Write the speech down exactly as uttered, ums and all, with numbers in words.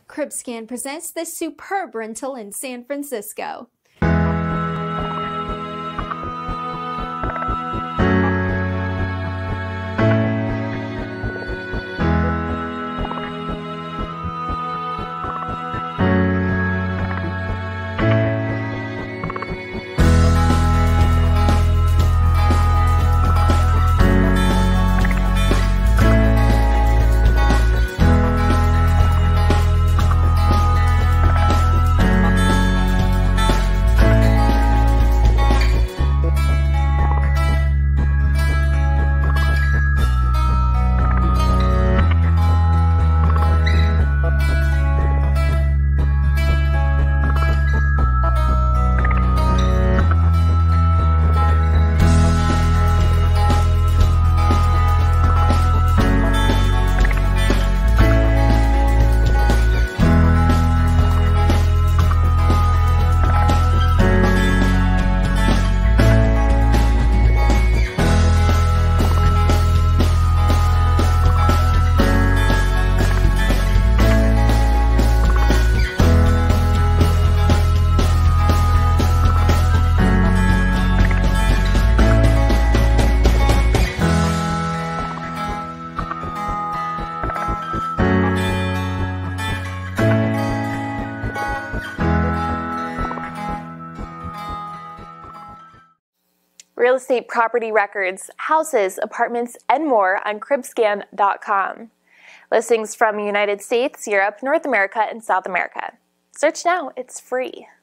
Cribscan presents this superb rental in San Francisco. Real estate property records, houses, apartments, and more on Cribscan dot com. Listings from the United States, Europe, North America, and South America. Search now, it's free.